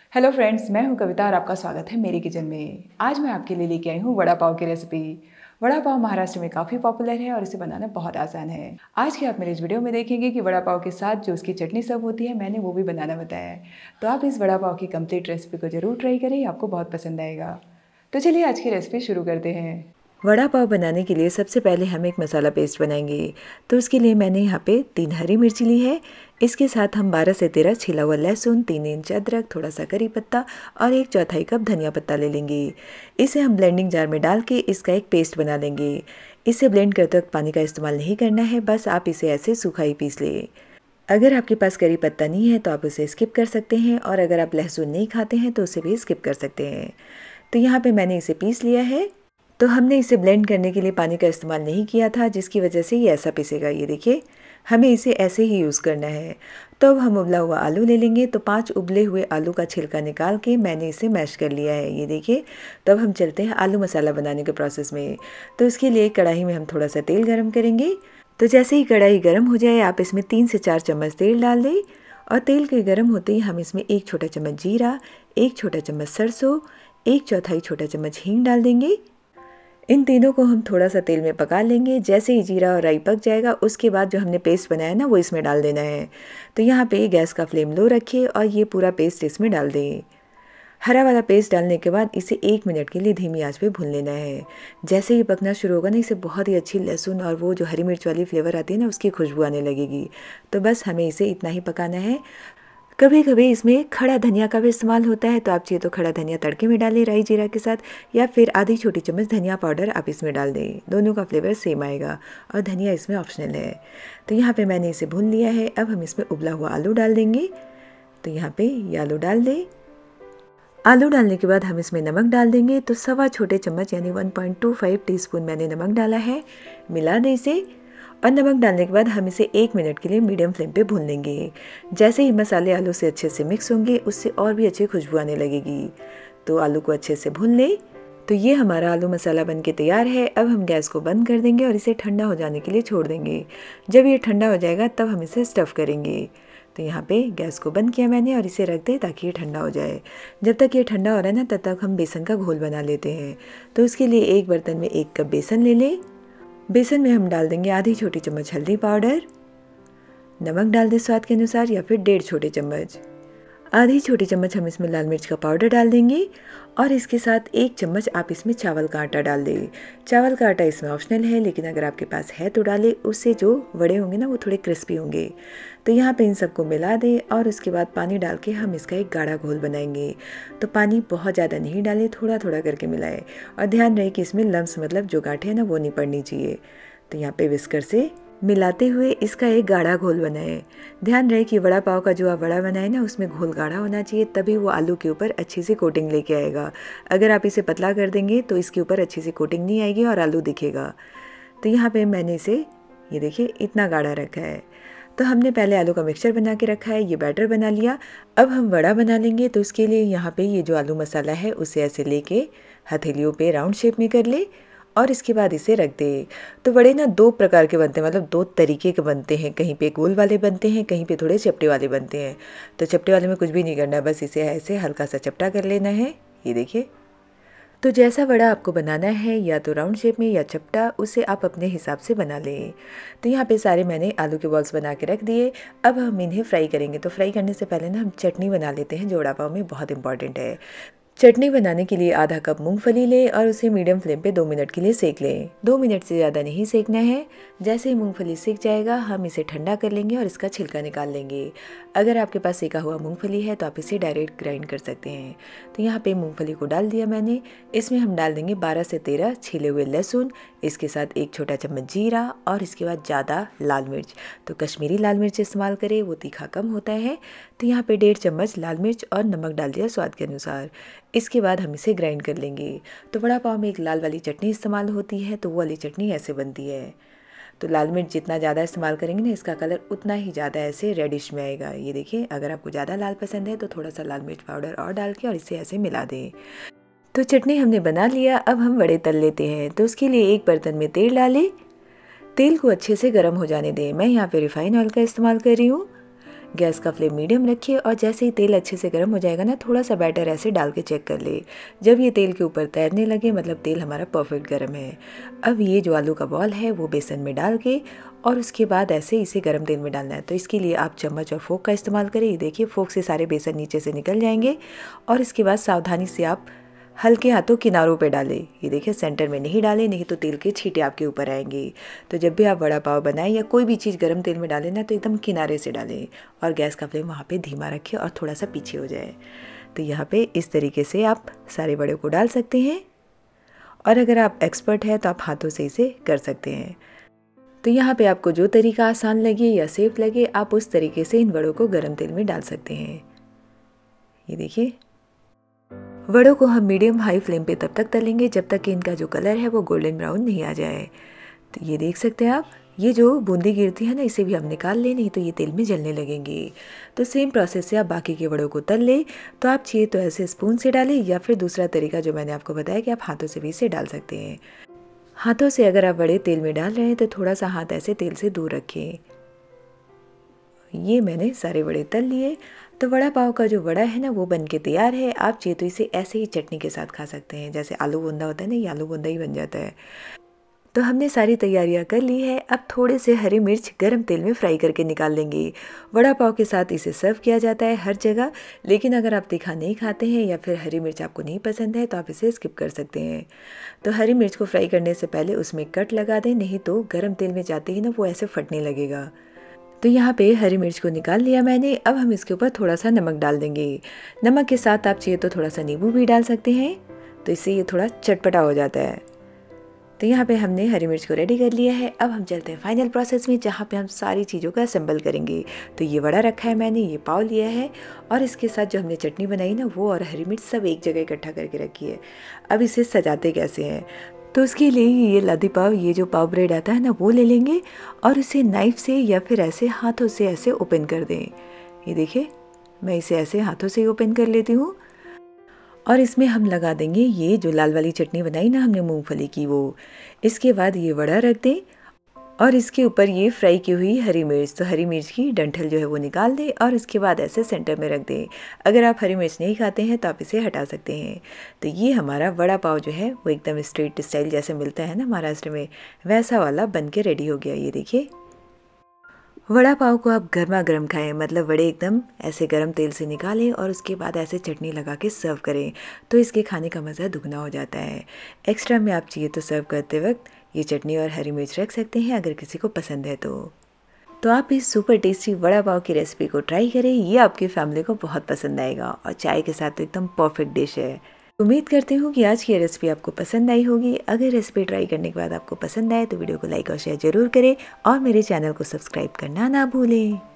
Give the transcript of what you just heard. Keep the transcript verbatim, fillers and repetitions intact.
Hello friends, मैं हूं कविता और आपका स्वागत है मेरे किचन में। आज मैं आपके लिए लेके आई हूं वड़ा पाव की रेसिपी। वड़ा पाव महाराष्ट्र में काफ़ी पॉपुलर है और इसे बनाना बहुत आसान है। आज के आप मेरे इस वीडियो में देखेंगे कि वड़ा पाव के साथ जो उसकी चटनी सर्व होती है, मैंने वो भी बनाना बताया है। तो आप इस वड़ा पाव की कंप्लीट रेसिपी को ज़रूर ट्राई करें, आपको बहुत पसंद आएगा। तो चलिए आज की रेसिपी शुरू करते हैं। वड़ा पाव बनाने के लिए सबसे पहले हम एक मसाला पेस्ट बनाएंगे। तो उसके लिए मैंने यहाँ पे तीन हरी मिर्ची ली है। इसके साथ हम बारह से तेरह छिला हुआ लहसुन, तीन इंच अदरक, थोड़ा सा करी पत्ता और एक चौथाई कप धनिया पत्ता ले लेंगे। इसे हम ब्लेंडिंग जार में डाल के इसका एक पेस्ट बना लेंगे। इसे ब्लेंड करते वक्त पानी का इस्तेमाल नहीं करना है, बस आप इसे ऐसे सूखा ही पीस लें। अगर आपके पास करी पत्ता नहीं है तो आप उसे स्किप कर सकते हैं, और अगर आप लहसुन नहीं खाते हैं तो उसे भी स्किप कर सकते हैं। तो यहाँ पे मैंने इसे पीस लिया है। तो हमने इसे ब्लेंड करने के लिए पानी का इस्तेमाल नहीं किया था, जिसकी वजह से ये ऐसा पिसेगा। ये देखिए, हमें इसे ऐसे ही यूज़ करना है। तो अब हम उबला हुआ आलू ले लेंगे। तो पांच उबले हुए आलू का छिलका निकाल के मैंने इसे मैश कर लिया है। ये देखिए। तो अब हम चलते हैं आलू मसाला बनाने के प्रोसेस में। तो इसके लिए कढ़ाई में हम थोड़ा सा तेल गर्म करेंगे। तो जैसे ही कढ़ाई गर्म हो जाए, आप इसमें तीन से चार चम्मच तेल डाल दें। और तेल के गर्म होते ही हम इसमें एक छोटा चम्मच जीरा, एक छोटा चम्मच सरसों, एक चौथाई छोटा चम्मच हींग डाल देंगे। इन तीनों को हम थोड़ा सा तेल में पका लेंगे। जैसे ही जीरा और राई पक जाएगा, उसके बाद जो हमने पेस्ट बनाया ना, वो इसमें डाल देना है। तो यहाँ पे गैस का फ्लेम लो रखिए और ये पूरा पेस्ट इसमें डाल दें। हरा वाला पेस्ट डालने के बाद इसे एक मिनट के लिए धीमी आंच पे भून लेना है। जैसे ही पकना शुरू होगा ना, इसे बहुत ही अच्छी लहसुन और वो जो हरी मिर्च वाली फ्लेवर आती है ना, उसकी खुशबू आने लगेगी। तो बस हमें इसे इतना ही पकाना है। कभी कभी इसमें खड़ा धनिया का भी इस्तेमाल होता है, तो आप चाहिए तो खड़ा धनिया तड़के में डालें राई जीरा के साथ, या फिर आधी छोटी चम्मच धनिया पाउडर आप इसमें डाल दें। दोनों का फ्लेवर सेम आएगा, और धनिया इसमें ऑप्शनल है। तो यहाँ पे मैंने इसे भून लिया है। अब हम इसमें उबला हुआ आलू डाल देंगे। तो यहाँ पे ये आलू डाल दें। आलू डालने के बाद हम इसमें नमक डाल देंगे। तो सवा छोटे चम्मच यानी one point two five teaspoon मैंने नमक डाला है। मिला दें इसे। और नमक डालने के बाद हम इसे एक मिनट के लिए मीडियम फ्लेम पे भून लेंगे। जैसे ही मसाले आलू से अच्छे से मिक्स होंगे, उससे और भी अच्छी खुशबू आने लगेगी। तो आलू को अच्छे से भून लें। तो ये हमारा आलू मसाला बन के तैयार है। अब हम गैस को बंद कर देंगे और इसे ठंडा हो जाने के लिए छोड़ देंगे। जब ये ठंडा हो जाएगा, तब हम इसे स्टफ़ करेंगे। तो यहाँ पे गैस को बंद किया मैंने और इसे रख दें ताकि ये ठंडा हो जाए। जब तक ये ठंडा हो रहा है ना, तब तक हम बेसन का घोल बना लेते हैं। तो उसके लिए एक बर्तन में एक कप बेसन ले लें। बेसन में हम डाल देंगे आधी छोटी चम्मच हल्दी पाउडर, नमक डाल दें स्वाद के अनुसार, या फिर डेढ़ छोटे चम्मच। आधी छोटी चम्मच हम इसमें लाल मिर्च का पाउडर डाल देंगे, और इसके साथ एक चम्मच आप इसमें चावल का आटा डाल दें। चावल का आटा इसमें ऑप्शनल है, लेकिन अगर आपके पास है तो डालें। उससे जो वड़े होंगे ना, वो थोड़े क्रिस्पी होंगे। तो यहाँ पे इन सबको मिला दें, और उसके बाद पानी डाल के हम इसका एक गाढ़ा घोल बनाएंगे। तो पानी बहुत ज़्यादा नहीं डालें, थोड़ा थोड़ा करके मिलाएं। और ध्यान रहे कि इसमें लम्स मतलब जो गांठें हैं ना, वो नहीं पड़नी चाहिए। तो यहाँ पे विस्कर से मिलाते हुए इसका एक गाढ़ा घोल बनाएं। ध्यान रहे कि वड़ा पाव का जो आप वड़ा बनाए ना, उसमें घोल गाढ़ा होना चाहिए, तभी वो आलू के ऊपर अच्छी सी कोटिंग लेके आएगा। अगर आप इसे पतला कर देंगे तो इसके ऊपर अच्छी सी कोटिंग नहीं आएगी और आलू दिखेगा। तो यहाँ पे मैंने इसे, ये देखिए, इतना गाढ़ा रखा है। तो हमने पहले आलू का मिक्सचर बना के रखा है, ये बैटर बना लिया। अब हम वड़ा बना लेंगे। तो उसके लिए यहाँ पे ये जो आलू मसाला है, उसे ऐसे लेके हथेलियों पे राउंड शेप में कर ले, और इसके बाद इसे रख दे। तो वड़े ना दो प्रकार के बनते हैं, मतलब दो तरीके के बनते हैं। कहीं पे गोल वाले बनते हैं, कहीं पे थोड़े चपटे वाले बनते हैं। तो चपटे वाले में कुछ भी नहीं करना है, बस इसे ऐसे हल्का सा चपटा कर लेना है। ये देखिए। तो जैसा वड़ा आपको बनाना है, या तो राउंड शेप में या चपटा, उसे आप अपने हिसाब से बना लें। तो यहाँ पे सारे मैंने आलू के बॉल्स बना के रख दिए। अब हम इन्हें फ्राई करेंगे। तो फ्राई करने से पहले ना हम चटनी बना लेते हैं, जो वड़ा पाव में बहुत इंपॉर्टेंट है। चटनी बनाने के लिए आधा कप मूंगफली लें और उसे मीडियम फ्लेम पे दो मिनट के लिए सेक लें। दो मिनट से ज़्यादा नहीं सेकना है। जैसे ही मूंगफली सेक जाएगा, हम इसे ठंडा कर लेंगे और इसका छिलका निकाल लेंगे। अगर आपके पास सेका हुआ मूंगफली है तो आप इसे डायरेक्ट ग्राइंड कर सकते हैं। तो यहाँ पे मूंगफली को डाल दिया मैंने। इसमें हम डाल देंगे बारह से तेरह छिले हुए लहसुन, इसके साथ एक छोटा चम्मच जीरा, और इसके बाद ज़्यादा लाल मिर्च। तो कश्मीरी लाल मिर्च इस्तेमाल करें, वो तीखा कम होता है। तो यहाँ पे डेढ़ चम्मच लाल मिर्च और नमक डाल दिया स्वाद के अनुसार। इसके बाद हम इसे ग्राइंड कर लेंगे। तो वड़ा पाव में एक लाल वाली चटनी इस्तेमाल होती है, तो वो वाली चटनी ऐसे बनती है। तो लाल मिर्च जितना ज़्यादा इस्तेमाल करेंगे ना, इसका कलर उतना ही ज़्यादा ऐसे रेडिश में आएगा। ये देखिए, अगर आपको ज़्यादा लाल पसंद है तो थोड़ा सा लाल मिर्च पाउडर और डाल के और इसे ऐसे मिला दें। तो चटनी हमने बना लिया। अब हम वड़े तल लेते हैं। तो उसके लिए एक बर्तन में तेल डालें। तेल को अच्छे से गर्म हो जाने दें। मैं यहाँ पे रिफाइन ऑयल का इस्तेमाल कर रही हूँ। गैस का फ्लेम मीडियम रखिए और जैसे ही तेल अच्छे से गर्म हो जाएगा ना, थोड़ा सा बैटर ऐसे डाल के चेक कर ले। जब ये तेल के ऊपर तैरने लगे मतलब तेल हमारा परफेक्ट गर्म है। अब ये जो आलू का बॉल है वो बेसन में डाल के और उसके बाद ऐसे इसे गर्म तेल में डालना है। तो इसके लिए आप चम्मच और फोक का इस्तेमाल करें। ये देखिए फोक से सारे बेसन नीचे से निकल जाएंगे और इसके बाद सावधानी से आप हल्के हाथों किनारों पे डालें। ये देखिए सेंटर में नहीं डालें, नहीं तो तेल के छींटे आपके ऊपर आएंगे। तो जब भी आप वड़ा पाव बनाएं या कोई भी चीज़ गर्म तेल में डालें ना, तो एकदम किनारे से डालें और गैस का फ्लेम वहाँ पे धीमा रखें और थोड़ा सा पीछे हो जाए। तो यहाँ पे इस तरीके से आप सारे वड़े को डाल सकते हैं और अगर आप एक्सपर्ट हैं तो आप हाथों से इसे कर सकते हैं। तो यहाँ पे आपको जो तरीका आसान लगे या सेफ लगे, आप उस तरीके से इन वड़ों को गर्म तेल में डाल सकते हैं। ये देखिए वड़ों को हम मीडियम हाई फ्लेम पे तब तक तलेंगे जब तक कि इनका जो कलर है वो गोल्डन ब्राउन नहीं आ जाए। तो ये देख सकते हैं आप, ये जो बूंदी गिरती है ना, इसे भी हम निकाल लें, नहीं तो ये तेल में जलने लगेंगे। तो सेम प्रोसेस से आप बाकी के वड़ों को तल लें। तो आप चाहिए तो ऐसे स्पून से डालें या फिर दूसरा तरीका जो मैंने आपको बताया कि आप हाथों से भी इसे डाल सकते हैं। हाथों से अगर आप वड़े तेल में डाल रहे हैं तो थोड़ा सा हाथ ऐसे तेल से दूर रखें। ये मैंने सारे वड़े तल लिए। तो वड़ा पाव का जो वड़ा है ना वो बन के तैयार है। आप चाहिए तो इसे ऐसे ही चटनी के साथ खा सकते हैं, जैसे आलू बूंदा होता है ना, ये आलू बूंदा ही बन जाता है। तो हमने सारी तैयारियां कर ली है। अब थोड़े से हरी मिर्च गरम तेल में फ्राई करके निकाल लेंगे। वड़ा पाव के साथ इसे सर्व किया जाता है हर जगह, लेकिन अगर आप तीखा नहीं खाते हैं या फिर हरी मिर्च आपको नहीं पसंद है तो आप इसे स्किप कर सकते हैं। तो हरी मिर्च को फ्राई करने से पहले उसमें कट लगा दें, नहीं तो गर्म तेल में जाते ही ना वो ऐसे फटने लगेगा। तो यहाँ पे हरी मिर्च को निकाल लिया मैंने। अब हम इसके ऊपर थोड़ा सा नमक डाल देंगे। नमक के साथ आप चाहिए तो थोड़ा सा नींबू भी डाल सकते हैं, तो इससे ये थोड़ा चटपटा हो जाता है। तो यहाँ पे हमने हरी मिर्च को रेडी कर लिया है। अब हम चलते हैं फाइनल प्रोसेस में, जहाँ पे हम सारी चीज़ों का असेंबल करेंगे। तो ये वड़ा रखा है मैंने, ये पाव लिया है और इसके साथ जो हमने चटनी बनाई ना वो और हरी मिर्च सब एक जगह इकट्ठा करके रखी है। अब इसे सजाते कैसे हैं, तो उसके लिए ये लादी पाव, ये जो पाव ब्रेड आता है ना वो ले लेंगे और इसे नाइफ से या फिर ऐसे हाथों से ऐसे ओपन कर दें। ये देखिए मैं इसे ऐसे हाथों से ही ओपन कर लेती हूँ और इसमें हम लगा देंगे ये जो लाल वाली चटनी बनाई ना हमने मूंगफली की वो। इसके बाद ये वड़ा रख दें और इसके ऊपर ये फ्राई की हुई हरी मिर्च, तो हरी मिर्च की डंठल जो है वो निकाल दें और इसके बाद ऐसे सेंटर में रख दें। अगर आप हरी मिर्च नहीं खाते हैं तो आप इसे हटा सकते हैं। तो ये हमारा वड़ा पाव जो है वो एकदम स्ट्रीट स्टाइल जैसे मिलता है ना महाराष्ट्र में, वैसा वाला बन के रेडी हो गया। ये देखिए वड़ा पाव को आप गर्मा गर्म खाएं, मतलब वड़े एकदम ऐसे गर्म तेल से निकालें और उसके बाद ऐसे चटनी लगा के सर्व करें, तो इसके खाने का मज़ा दुगना हो जाता है। एक्स्ट्रा में आप चाहिए तो सर्व करते वक्त ये चटनी और हरी मिर्च रख सकते हैं अगर किसी को पसंद है तो। तो आप इस सुपर टेस्टी वड़ा पाव की रेसिपी को ट्राई करें, ये आपकी फैमिली को बहुत पसंद आएगा और चाय के साथ तो एकदम परफेक्ट डिश है। उम्मीद करती हूँ कि आज की रेसिपी आपको पसंद आई होगी। अगर रेसिपी ट्राई करने के बाद आपको पसंद आए तो वीडियो को लाइक और शेयर जरूर करें और मेरे चैनल को सब्सक्राइब करना ना भूलें।